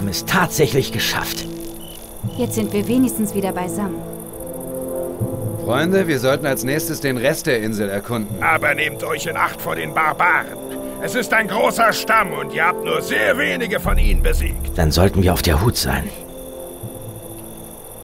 es tatsächlich geschafft. Jetzt sind wir wenigstens wieder beisammen. Freunde, wir sollten als nächstes den Rest der Insel erkunden. Aber nehmt euch in Acht vor den Barbaren. Es ist ein großer Stamm und ihr habt nur sehr wenige von ihnen besiegt. Dann sollten wir auf der Hut sein.